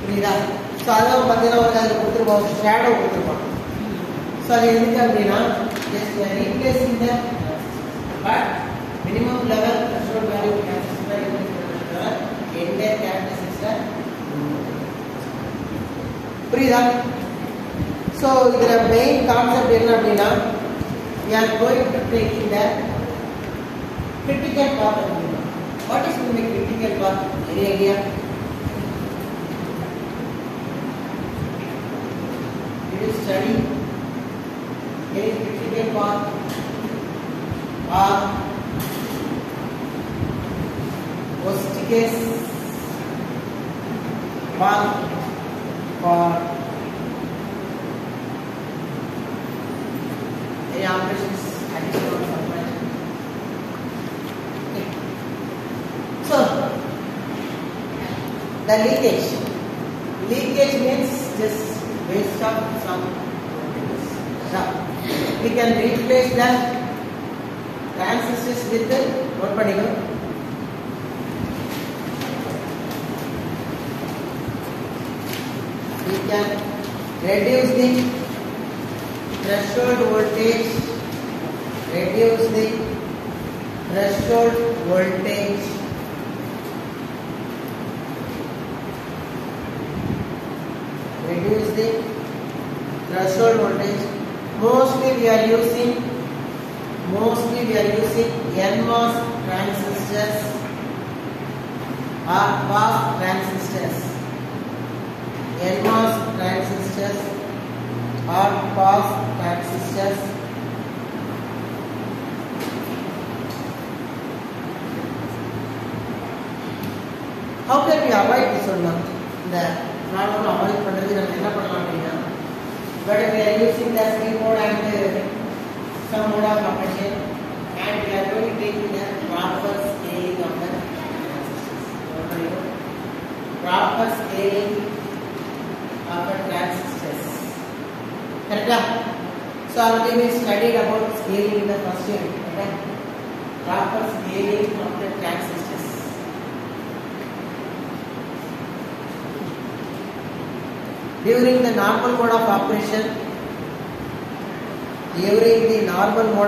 புரியுதா? ஸோ அதெல்லாம் பார்த்தீங்கன்னா ஒரு அதில் கொடுத்துருப்போம், ஷேடோ கொடுத்துருப்போம். ஸோ அது எதுக்கு அப்படின்னா just replacing the but minimum level threshold value entire கேரக்டரிஸ்டிக்ஸை புரியுதா? ஸோ இதில் மெயின் கான்செப்ட் என்ன அப்படின்னா we are going to take in the critical path. What is the critical path? Any idea? Did you study any critical path or worst case path for any operations additional or subtraction? Okay. So the leakage means just waste of some voltages. Now we can replace the transistors with the what particular we can reduce the threshold voltage, reduce the threshold voltage mostly we are using NMOS transistors or POS transistors, NMOS transistors or POS transistors. How can we avoid this one now? The problem avoid பண்றது நம்ம என்ன பண்ணலாம் அப்படின்னா, but we are using the sleep mode and some mode of operation, and we are going to take the proper scaling of the transistors. Proper scaling of the transistors. Correct? So already we studied about scaling in the first year. Okay? Proper scaling of the transistors. During the normal mode of operation, during the normal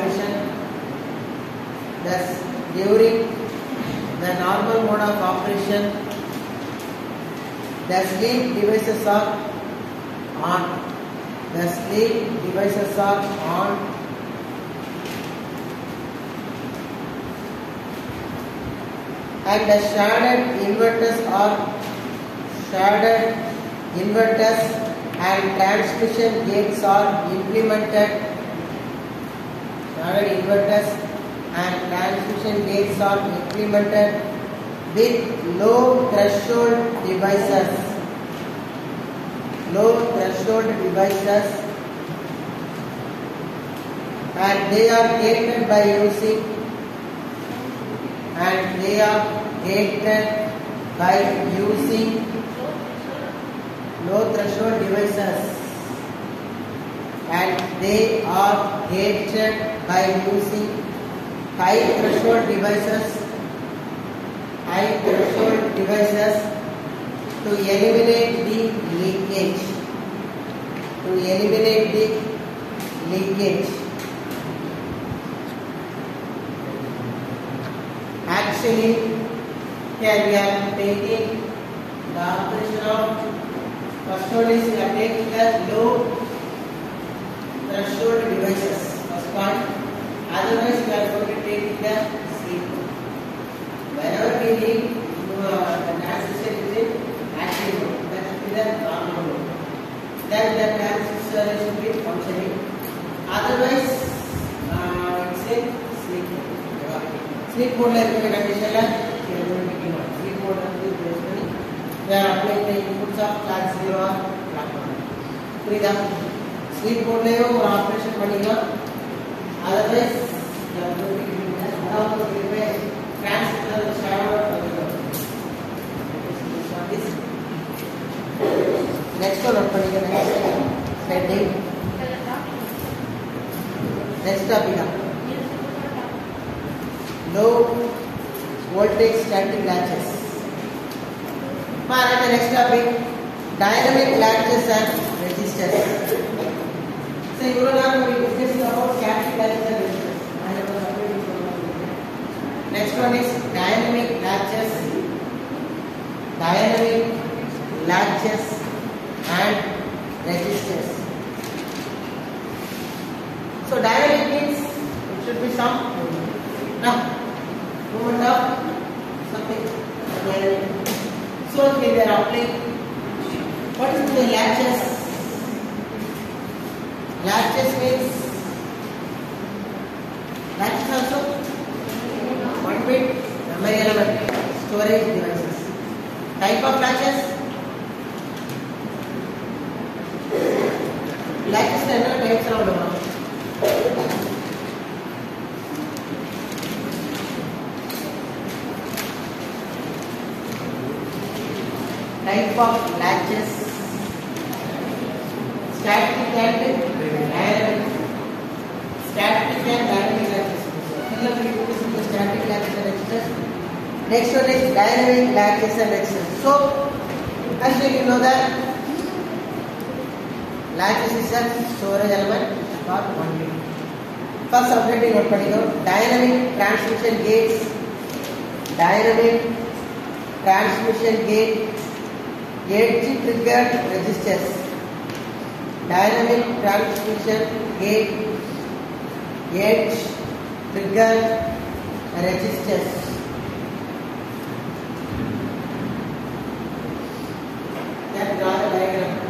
mode of operation, the sleep devices are on. And the shaded inverters and transmission gates are implemented. With low threshold devices, and they are gated by using low threshold devices, and they are gated by using high threshold devices to eliminate the leakage. Actually, here we are taking the operation of first one is we are taking the low threshold devices. First point. Otherwise, we are going to take the sleep mode. Whenever we need the transistor is in active mode, that will be the normal mode. Then the transistor should be functioning. Otherwise, it's in sleep mode. Sleep mode like the condition la sleep mode is basically we are applying the inputs of class 0 or class 1. புரியுதா? sleep mode ல ஒரு operation பண்ணிக்கலாம். Otherwise we are going to give the அதாவது திருப்பி transistor shadow பண்ணிக்கலாம். Next one note பண்ணிக்கலாம். Setting next topic low voltage static latches. the next topic, dynamic latches and resistors. So you will not discuss about static latches and resistors. I have a separate information. Next one is dynamic latches and resistors. So dynamic means it should be some movement of something. So here we are applying. What is the latches? Latches means latches also one bit memory element storage devices. Type of latches. Latches are types around. Type of latches, static and dynamic. Static and dynamic latches. Static latches and resistors. Next one is dynamic latches and resistors. So, actually you know that latches is a storage element for one bit. First updating note padigo. Dynamic transmission gates. Dynamic transmission gate. Edge triggered resistors. Dynamic transmission gate. Edge triggered resistors. Then draw the diagram.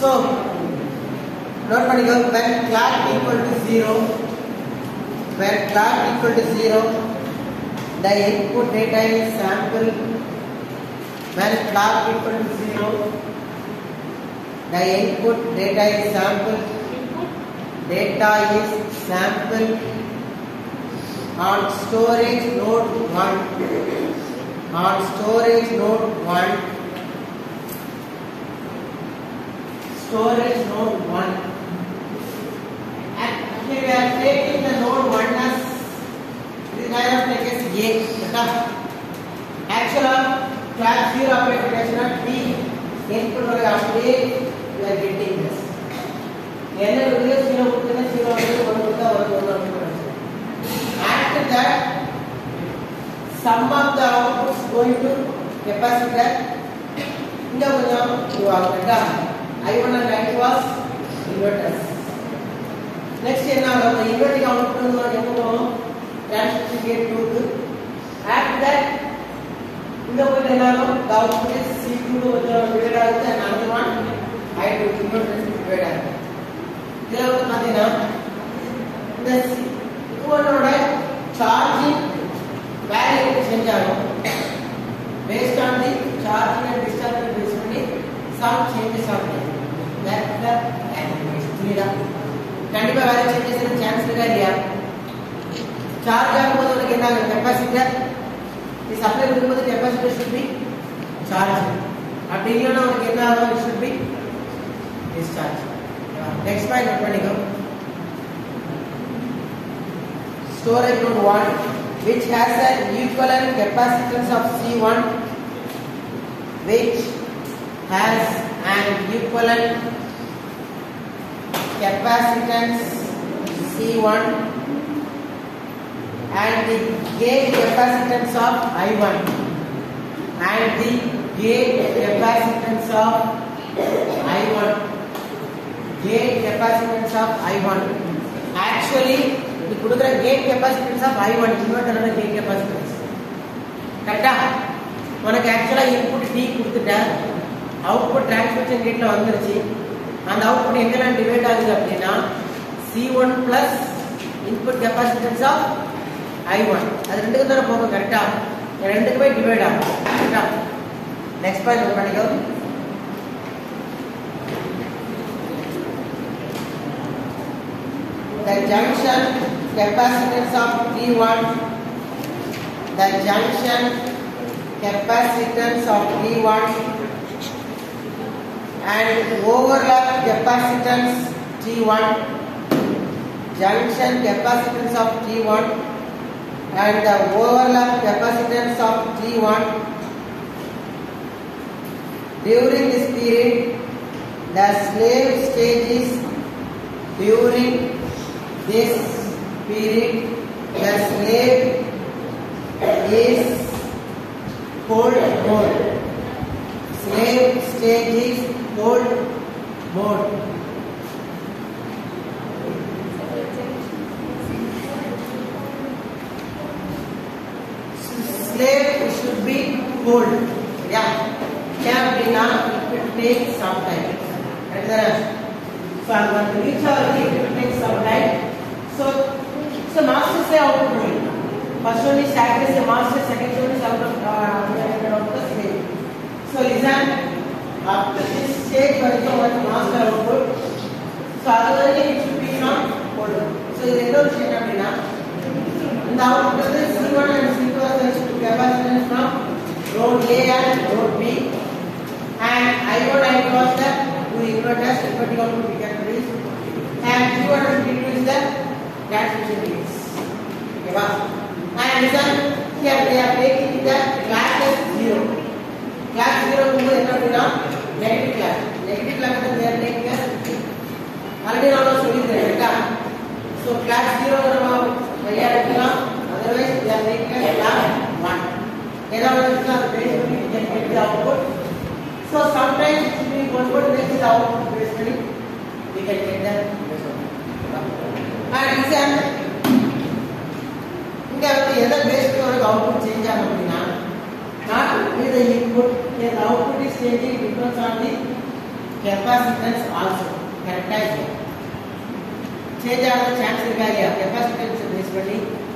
So note பண்ணிக்கோ, when clock equal to 0, when clock equal to 0, the input data is sample. When clock equal to 0, the input data is sample. Data is sample on storage node 1. On storage node 1. Storage node 1. And here we are taking the node 1 as this kind of take as A. Actually, class 0 application at B input of A we are getting this. After that, sum of the outputs going to capacitor. I1 and I2 was inverters. Next, the inverting output transmission gate 2. After that, the output is C2 and another one I2 inverters divided. This charging value based on the charging and discharging basically some changes are there. That's the clear. Kandipa value changes in chance charge capacitor. The supply of the capacitor should be charged. At the end of the it should be discharged. Next point, storage node 1, which has an equivalent capacitance of C1, which has an equivalent capacitance C1 and the gate capacitance of I1 and the gate capacitance of I1. Gate capacitance of I1. Actually, we put the gate capacitance of I1. Inverter and gate capacitance. Correct? మనకు actually input T கொடுத்துட்டா output transmission gateல வந்துருச்சு. அந்த output எங்கனா divide ஆகுது அப்படினா C1 plus input capacitance of I1. அது ரெண்டுக்கு தான போகும் கரெக்ட்டா? ரெண்டுக்குமே டிவைட் ஆகும். கரெக்ட்டா? நெக்ஸ்ட் பாயிண்ட் பண்ணிக்கோ. The junction capacitance of T1, the junction capacitance of T1 and overlap capacitance T1, junction capacitance of T1 and the overlap capacitance of T1. During this period, the slave stage is during this period, the slave is cold mode. Slave stage is cold mode. Slave should be cold. Yeah. Can be now. It will take some time. So I'm going to reach out. It will take some time. So master say output only. First one is static say master, second one is out of the slave. So listen, after this stage what is master output. So otherwise it should be not cold. So this resolution appadina. And the output is C1 and C2 are the capacitance from node A and node B. And I1 I2 was the two inverters, inverting output we can produce. And Q1 and Q2 is the transmission gates. Okay, wow. And listen, here they are taking the class as 0. Class 0 is negative class. Negative class they are taking as already now showing there. So class 0 we are taking, otherwise they are taking as class 1. We can get the output. So sometimes it should be input, next is output basically we can get the result. And listen, either based on output change not only the input, the output is changing depends on the capacitance also correct ஆ change ஆக chance இருக்கா இல்லையா capacitance base பண்ணி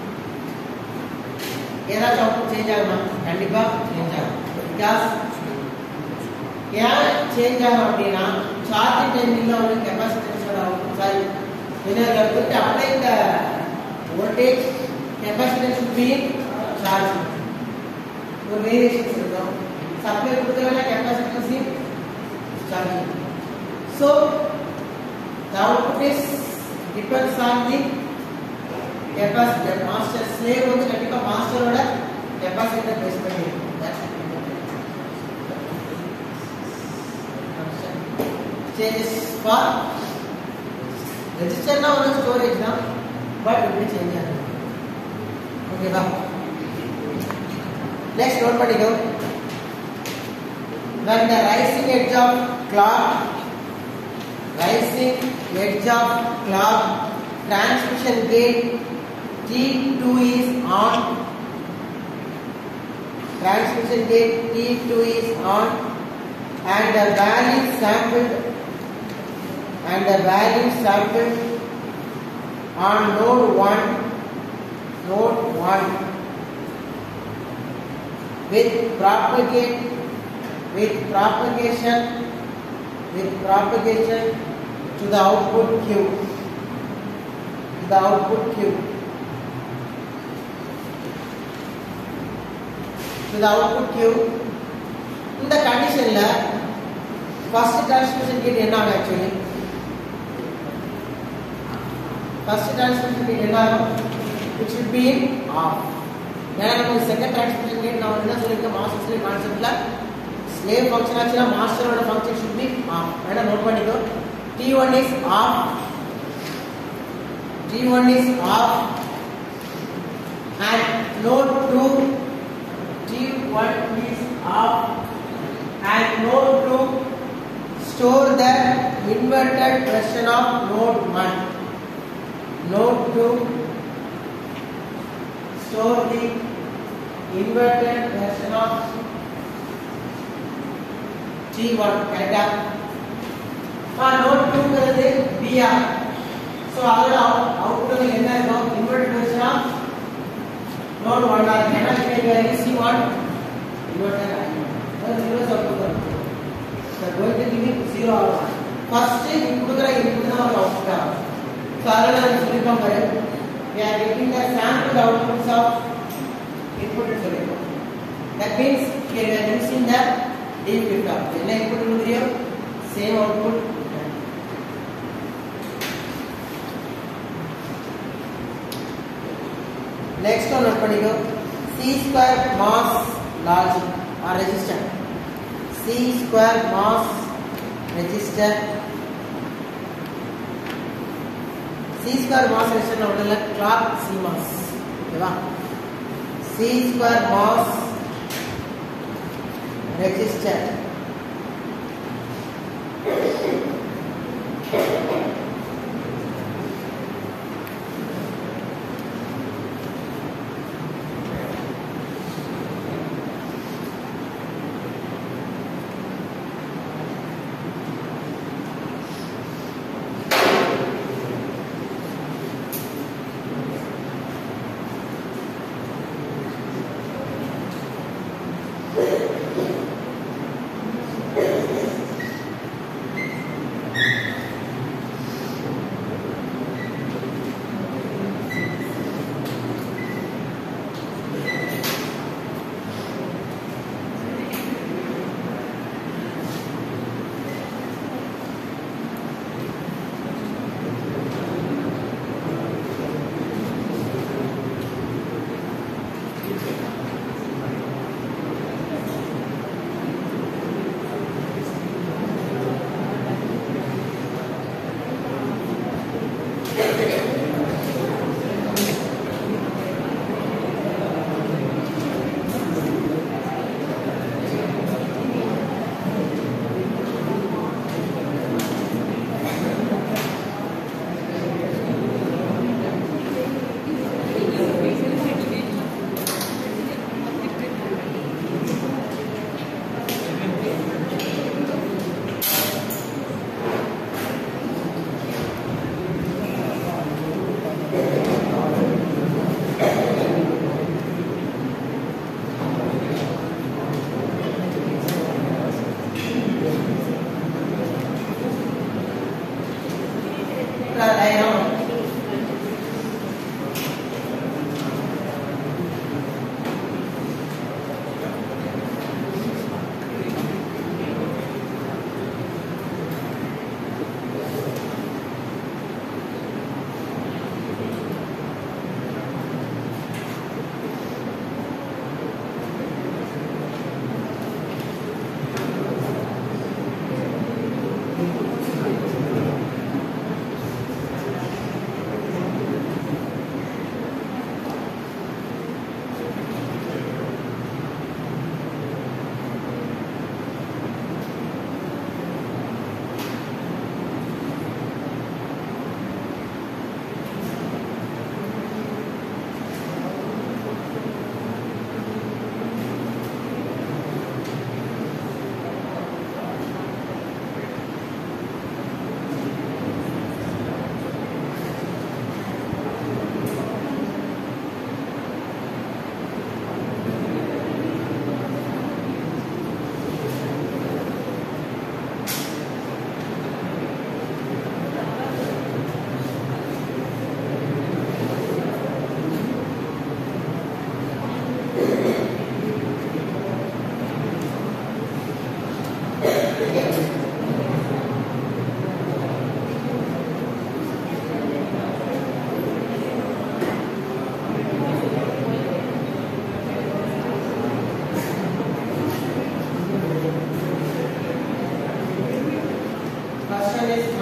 ஏதாவது output change ஆகுமா கண்டிப்பா change ஆகும் because ஏன் சேஞ்ச் ஆகும் அப்படின்னா சார்ஜிங் டைமிங்ல ஒரு கெபாசிட்டன்ஸோட output sorry when you are going to apply the voltage capacitance should be charged ஒரு வேரியேஷன்ஸ் இருக்கும் சப்ளை கொடுத்தவங்க capacitance is charging so the output is depends on the capacitor master slave வந்து கண்டிப்பா மாஸ்டரோட capacitor பேஸ் பண்ணி changes for register na one storage na but it will change okay ba next note padiko when the rising edge of clock transmission gate T2 is on transmission gate T2 is on and the value sampled on node 1 with propagation to the output Q in the condition la first transmission gate enna actually first transmission gate enna it should be off ஏன்னா நம்ம second transmission gate நான் என்ன சொல்லிருக்கேன் master slave கான்செப்ட்ல slave function ஆச்சுனா மாஸ்டரோட function should be off வேணா note பண்ணிக்கோ T1 is off and node 2 T1 is off and node 2 store the inverted version of node 2 store the inverted version of T1 correct node 2 ங்கிறது BR so அதோட output என்ன இருக்கும் inverted version of node 1 ஆ என்ன கேக்குறாங்க C1 inverted reverse output so going to give it 0 or 1 first இது கொடுக்குற input தான் ஒரு output ஆகும் so அதனால நான் சொல்லிருக்கேன் பாரு we are getting the sample outputs of input சொல்லிருக்கோம் that means here we are using the D flip flop என்ன input கொடுக்குறியோ same output next one note பண்ணிக்கோ C square mass logic or resistor C square mass resistor C square mass resistor na udala clock CMOS okay C square mass resistor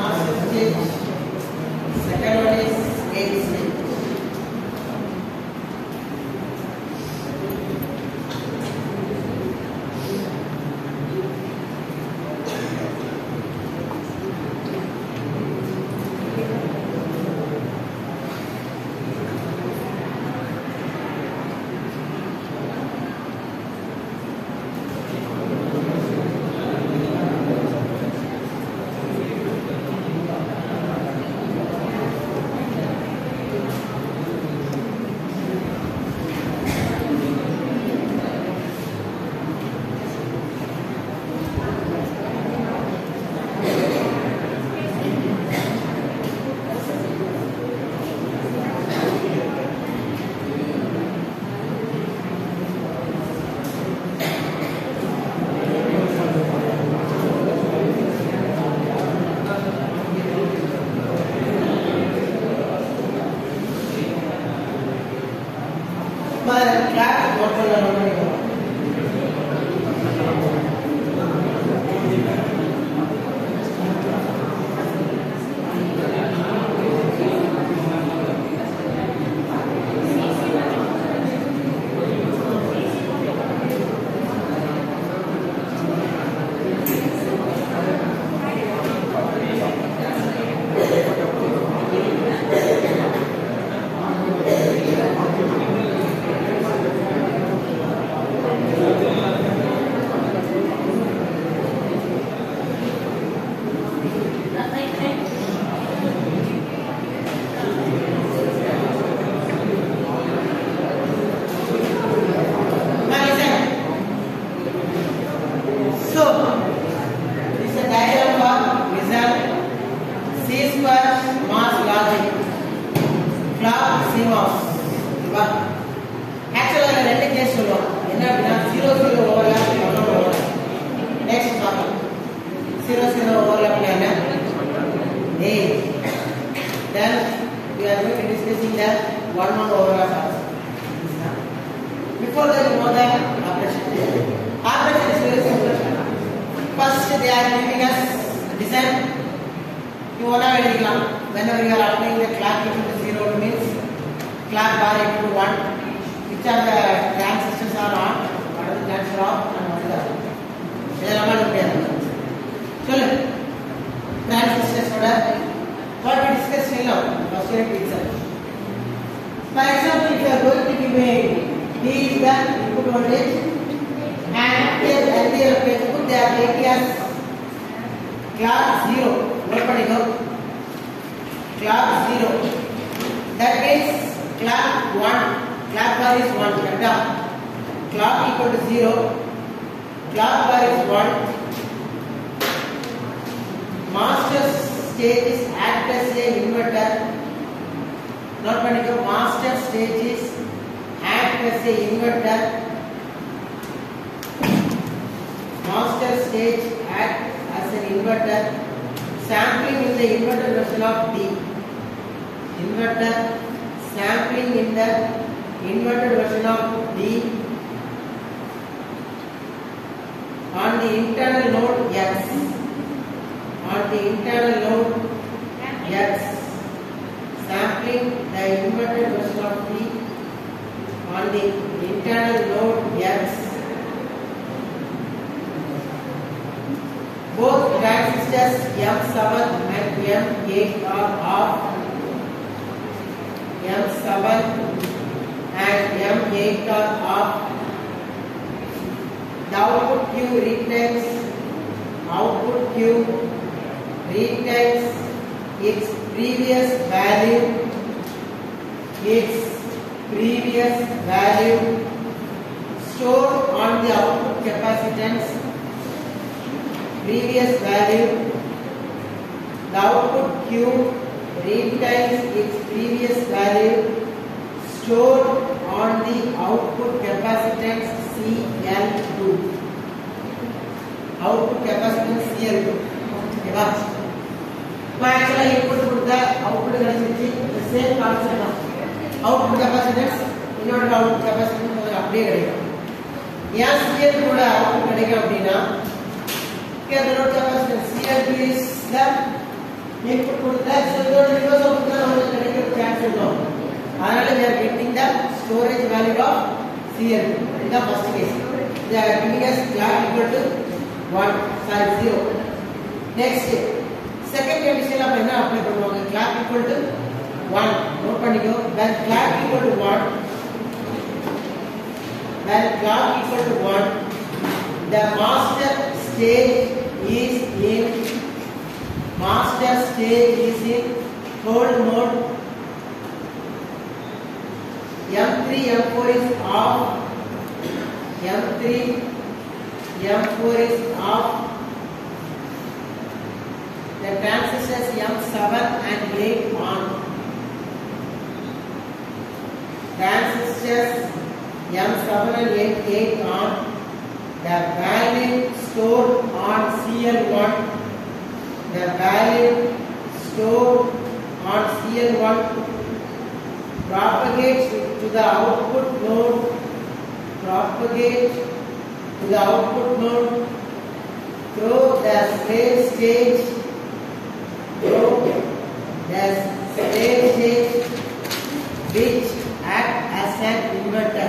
master stage. Second one is stage stage. Before that, you know the operation. Operation is very simple. First, they are giving us design. You wanna whenever you are applying the clock equal to 0 means clock bar equal to 1. Which are the transistors are on? What are the transistors off and what is off? They are not together. So look, transistors what we discussed till now. First unit itself. For example, if you are going to give a D is the input voltage and here earlier put they are taking as clock 0. What do you go? Clock 0. That means clock 1. Clock bar is 1. Clock equal to 0. Clock bar is 1. Master stage is act as a inverter. Not particular master stage is act as a inverter. Master stage act as an inverter. Sampling in the inverter version of D. Inverter sampling in the inverter version of D on the internal node X. On the internal node X. Sampling the inverted version of D on the internal node X. Both transistors M7 and M8 are off. M7 and M8 are off. The output Q retains. Output Q retains its previous value. Its previous value stored on the output capacitance. Previous value. The output Q retains its previous value stored on the output capacitance CL2. Output capacitance CL2. Okay, so actually input put the output the same concept of output capacitance. Inverted output capacitance update. Yes, CL kuda output kadega appadina. Here the load capacitance CL2 is the input கொடுத்தா so இதோட reverse output தான் நமக்கு கிடைக்கிற chance இருக்கும். அதனால we are getting the storage value of CL in the first case. They are giving us clock equal to 0. Next second condition ல என்ன apply பண்ணுவாங்க clock equal to 1 நோட் பண்ணிக்கோ when clock equal to 1 the master stage is in hold mode. M3 M4 is off. The transistors M7 and 8 on. Transistors M7 and 8 on. The value stored on CL1. The value stored on CL1 propagates to the output node. Through the slave stage. Which act as an inverter.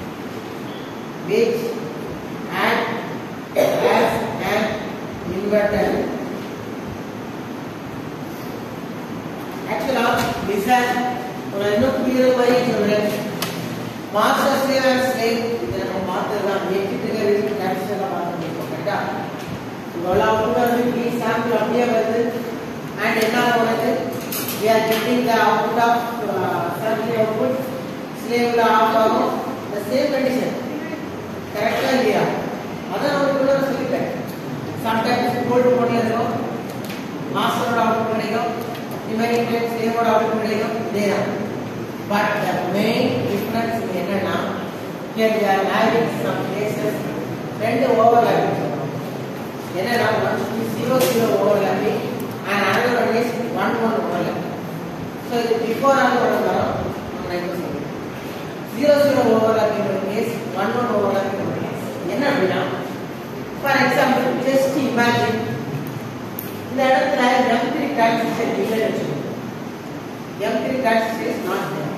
Actually, listen. ஒரு இன்னும் புரியுற மாதிரி சொல்றேன். Master slave and slave இத நம்ம பார்த்தறோம். Electrical டிரான்சிஸ்டர்ல பார்த்தோம் கரெக்ட்டா? இவ்வளவு அவுட்புட் வந்து பி சாம்பிள் அப்படியே வருது. அண்ட் என்ன ஆகுது? we are getting the output of sample output slave la off ஆகும். the same condition கரெக்ட்டா இல்லையா? அதான் உங்களுக்கு நான் சொல்லிட்டேன். sometimes கோல்ட் போனியா இருக்கும். மாஸ்டரோட அவுட்புட் கிடைக்கும். remaining time slave ஓட அவுட்புட் கிடைக்கும். இதேதான். But the main difference என்னன்னா here we are having some cases ரெண்டு overlapping என்னன்னா 1 0 overlapping and another one is 1 1 overlapping. So இது before and one வரும் நம்ம இப்போ சொல்றோம் 0 overlapping ஒரு case 1 1 overlapping ஒரு case என்ன அப்படின்னா for example just imagine இந்த இடத்துல M3 transistor இல்லைன்னு வெச்சுக்கோங்க. M3 transistor is not there.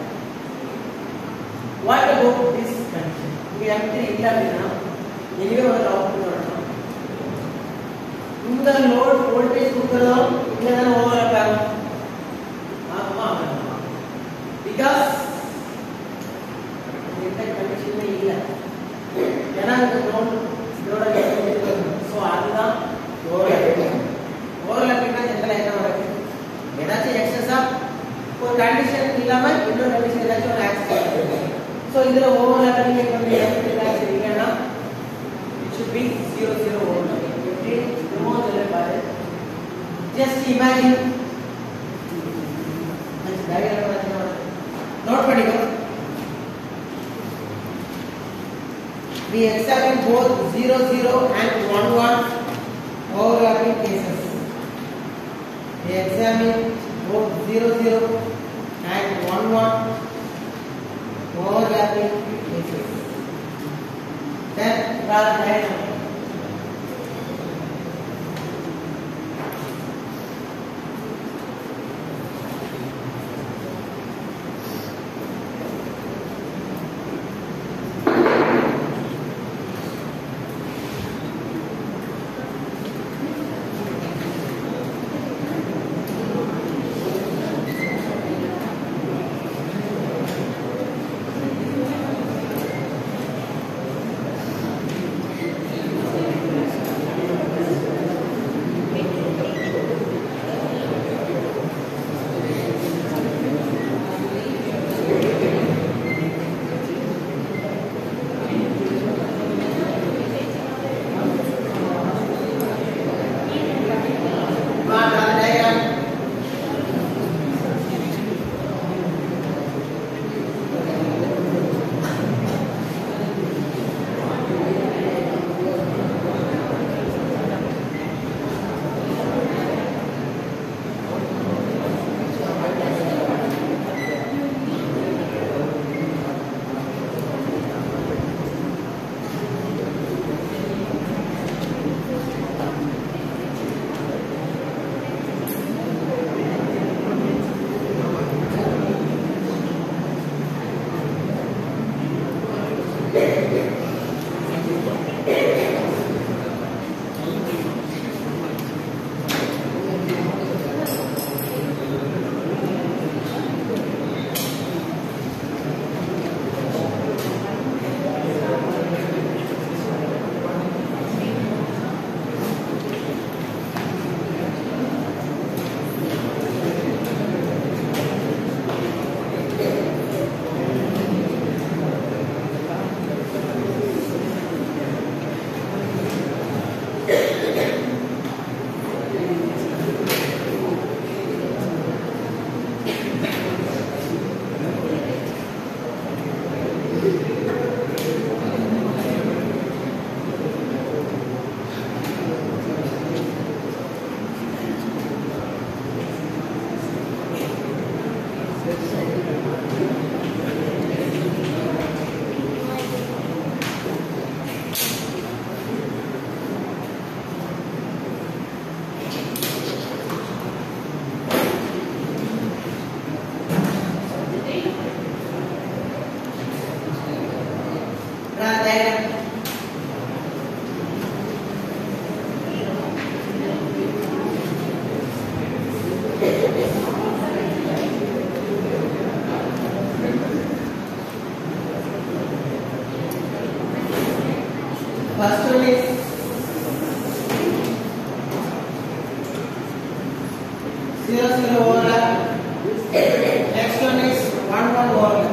What about this condition? We M3 இல்ல அப்படின்னா எங்கே ஒரு அவுட்புட் வரணும். இந்த லோட் வோல்டேஜ் கொடுக்கறதும் இல்லனா ஓவர்லாப் ஆகும். ஆமா because இந்த கண்டிஷன் இல்ல. ஏன்னா இந்த லோட் இதோட சோ அதுதான் ஓவர்லாப்பிங்னா ஜெனரலா என்ன வரும்? ஏதாச்சும் எக்ஸஸ் ஆஃப் ஒரு கண்டிஷன் இல்லாம இன்னொரு கண்டிஷன் ஏதாச்சும் ஒரு ஆக்சஸ் ஆகும். So இதுல overlapping பண்ணி எப்படி காசு இல்லனா it should be 0 0 overlapping. எப்படி remove சொல்ல பாரு. Just imagine அந்த டயகிராம் நோட் பண்ணிக்கோ. We examine both 0 0 and 1 1 overlapping cases. We examine both 0 0 and 1 1 overlapping cases. Then draw a diagram. is 0 overlap. Next one is 1 overlap.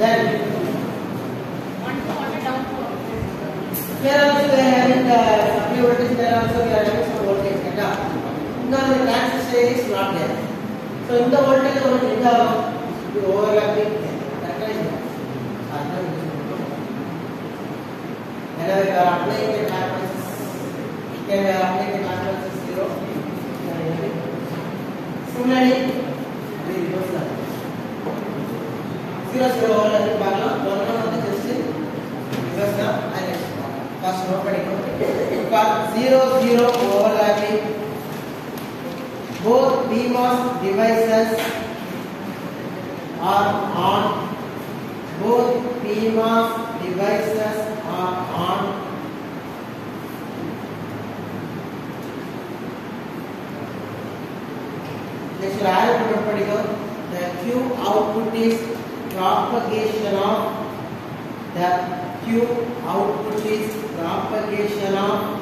Then here also we are having the supply voltage, there also we are having some voltage. Now the transistor is not there. So in the voltage in the overlapping. Whenever you are applying the clamp, then you are applying the clamp is 0. Similarly, we reverse that. 0 0 overlapping background, one of the just reverse the and first nobody. For 0 0 overlapping, both PMOS devices are on. Both PMOS devices are on. Next, the Q output is propagation of the Q output is propagation of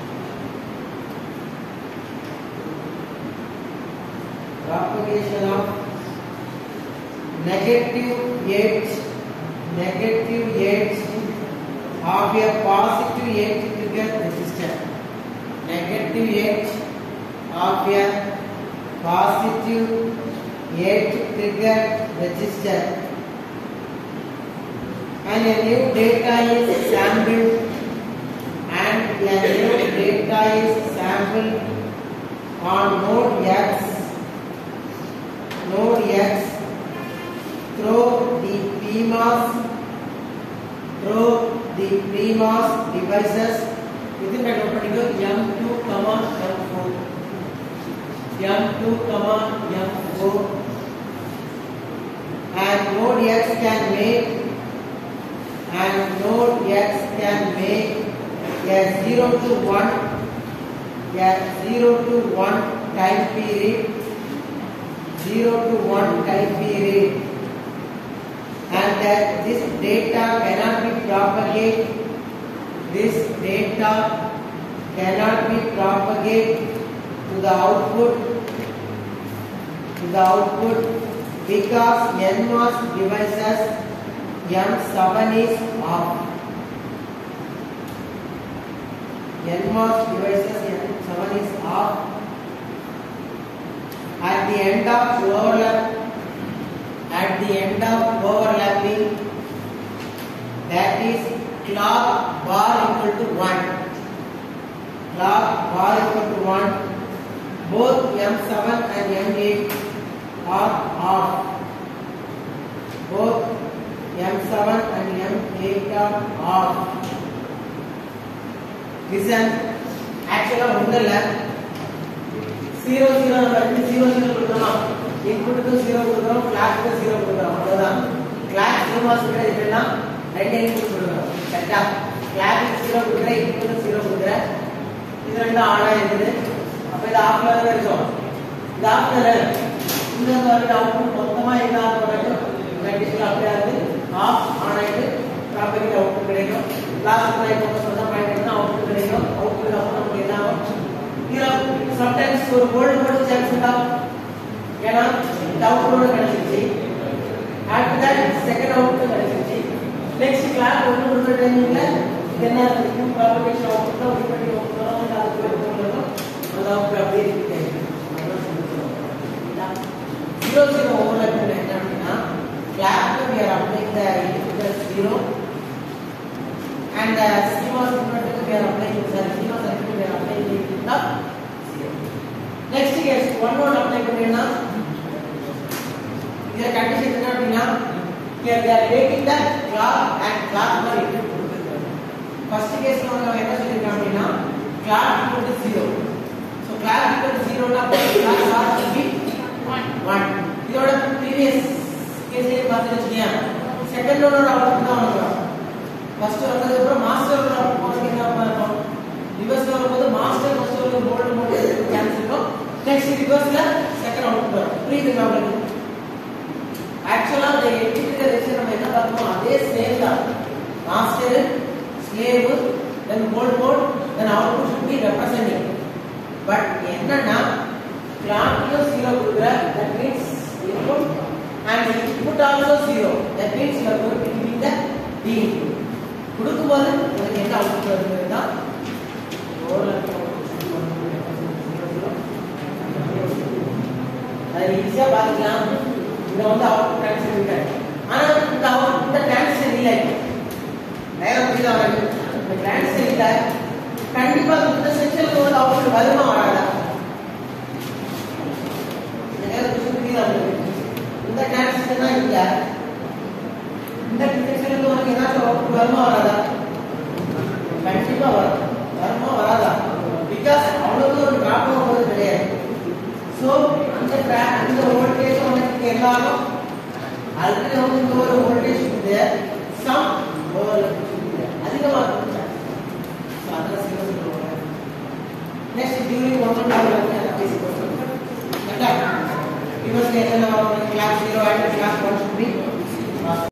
negative edge of a positive edge trigger resistor. Negative edge of a positive edge trigger resistor. And a new data is sampled. On node X. Through the PMOS devices within the particular M2, M4. M2, M4. And node X can make a 0 to 1 time period. 0 to 1 time period, and that this data cannot be propagated. This data cannot be propagated to the output. Because NMOS devices M7 is off. NMOS devices M7 is off. At the end of overlapping, that is clock bar equal to 1. Both M7 and M8 are off. Both M7 and M8 are off. Listen, actually 0 0 வந்து 0 0 கொடுக்கணும். இன்புட்க்கு 0 கொடுக்கணும், கிளாக்க்கு 0 கொடுக்கணும். அவ்வளவுதான். Clock 0 mask என்னன்னா ரெண்டு input கொடுக்கணும். கரெக்ட்டா? கிளாக்க்கு 0 கொடுக்கற, இன்புட்க்கு 0 கொடுக்கற. இது ரெண்டு ஆனா இருக்குது. அப்ப இது ஆஃப்ல தான் இருக்கும். இது ஆஃப்ல இந்த மாதிரி அவுட்புட் மொத்தமா என்ன ஆகும்? கண்டிஷன் அப்படியே இருக்கு. ஆஃப் ஆன் ஆயிட்டு ப்ராப்பர்ட்டி அவுட்புட் கிடைக்கும். கிளாஸ் லைன் ஃபோக்கஸ் பண்ணா பாயிண்ட் அவுட்புட் கிடைக்கும். அவுட்புட் அப்புறம் நமக்கு என்ன ஆகும்? Sometimes ஒரு கோல்ட் போட்டு சான்ஸ் இருக்கா? ஏன்னா அவுட்புட் கிடைச்சிருச்சு. after that second அவுட்புட் கிடைச்சிருச்சு. நெக்ஸ்ட் கிளாஸ் ஒன்னு கொடுத்த டைமிங்ல என்ன இருக்கும்? ப்ராபகேஷன் அவுட்புட் தான் ரிப்பீட் அவுட்புட் அது போயிட்டு அந்த அவுட்புட் அப்படியே இருக்கு. அதான் சொல்லுவோம். 0 0 ஓவர்லாப் என்ன அப்படின்னா class we are applying the input 0 and the CMOS inverter we are applying CMOS circuit we are applying the input of 0. Next case one node apply பண்ணேன்னா இந்த கண்டிஷன் என்ன அப்படின்னா here they are taking the clock and clock bar input கொடுத்திருக்காங்க. First கேஸ்ல நம்ம என்ன சொல்லிருக்கோம் அப்படின்னா clock equal to 0. So clock equal to 0 னா clock bar should be 1. இதோட previous கேஸ்ல பார்த்தீங்கன்னா செகண்ட் நோடோட அவுட்புட் தான் வரும். ஃபர்ஸ்ட் வந்ததுக்கு அப்புறம் மாஸ்டரோட அவுட்புட் என்ன இருக்கும்? ரிவர்ஸ்ல வரும்போது மாஸ்டர் ஃபர்ஸ்ட் ஒரு மோட் கேன்சல் இருக்கும். நெக்ஸ்ட் ரிவர்ஸ்ல செகண்ட் அவுட்புட் வரும். புரியுதுங்களா உங்களுக்கு? ஆக்சுவலா இந்த எலக்ட்ரிக்கல் ரெசிஸ்டர் நம்ம என்ன பார்க்கணும்? அதே சேம் தான். Master slave then mode then output should be representing. But என்னன்னா கிளாக்ல 0 கொடுக்குற that means input and input also 0. That means you are going வரும்போது உங்களுக்கு என்ன அவுட்புட் வருது தான் அது ஈஸியா பாத்துக்கலாம். இத வந்து அவுட்புட் ட்ரான்ஸ்ஃபர் இல்லை. ஆனா இந்த அவுட்புட் ட்ரான்ஸ்ஃபர் இல்லை. நேரம் புரியுதா உங்களுக்கு? இந்த ட்ரான்ஸ்ஃபர் இல்லை. கண்டிப்பா இந்த செக்ஷனுக்கு வந்து அவுட்புட் வருமா வராதா? இந்த நேரம் புரியுதா உங்களுக்கு? இந்த ட்ரான்ஸ்ஃபர் தான் இல்ல. இந்த செக்ஷனுக்கு உங்களுக்கு ஏதாச்சும் அவுட்புட் வருமா வராதா? கண்டிப்பா வரும். வருமா வராதா? பிகாஸ் அவ்வளவு ஒரு டிராப் போகிறது கிடையாது. சோ அந்த வோல்டேஜ் உங்களுக்கு எல்லாரும் ஆல்ரெடி வந்து ஒரு வோல்டேஜ் ಇದೆ சம் அதிகமா இருக்கு. சோ அத சீக்கிரம் சொல்லுவாங்க. நெக்ஸ்ட் டியூரிங் ஒன் ஹவர் நான் பேசிக்கிறேன். கரெக்ட்டா? இவங்க என்ன கிளாஸ் 0 அண்ட் கிளாஸ் 1 3